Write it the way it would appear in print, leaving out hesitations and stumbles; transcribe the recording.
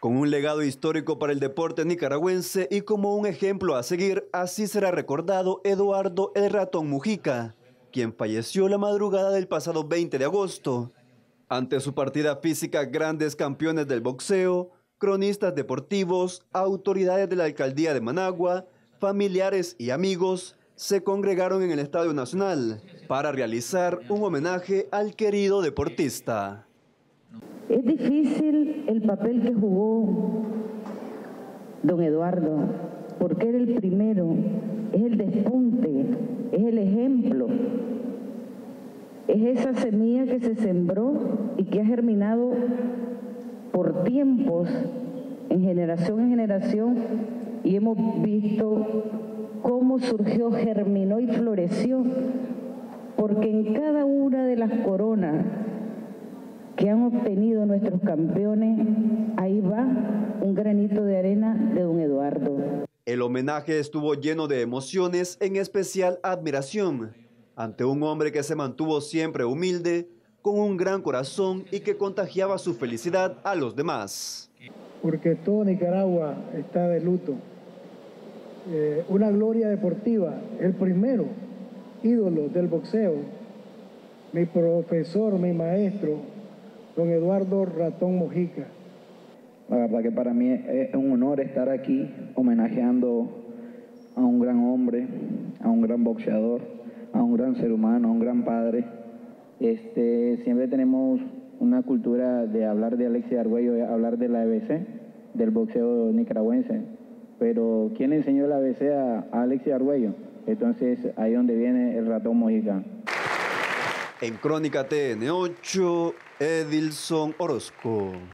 Con un legado histórico para el deporte nicaragüense y como un ejemplo a seguir, así será recordado Eduardo "El Ratón" Mujica, quien falleció la madrugada del pasado 20 de agosto. Ante su partida física, grandes campeones del boxeo, cronistas deportivos, autoridades de la alcaldía de Managua, familiares y amigos se congregaron en el Estadio Nacional para realizar un homenaje al querido deportista. Es difícil el papel que jugó don Eduardo, porque era el primero, es el despunte, es el ejemplo, es esa semilla que se sembró y que ha germinado por tiempos, en generación, y hemos visto cómo surgió, germinó y floreció, porque en cada una de las coronas que han obtenido nuestros campeones, ahí va un granito de arena de don Eduardo. El homenaje estuvo lleno de emociones, en especial admiración, ante un hombre que se mantuvo siempre humilde, con un gran corazón y que contagiaba su felicidad a los demás. Porque todo Nicaragua está de luto. Una gloria deportiva, el primero ídolo del boxeo, mi profesor, mi maestro, don Eduardo Ratón Mujica. La verdad que para mí es un honor estar aquí homenajeando a un gran hombre, a un gran boxeador, a un gran ser humano, a un gran padre. Siempre tenemos una cultura de hablar de Alexis Argüello, de hablar de la ABC, del boxeo nicaragüense. Pero ¿quién le enseñó la ABC a Alexis Argüello? Entonces ahí es donde viene el Ratón Mujica. En Crónica TN8, Edilson Orozco.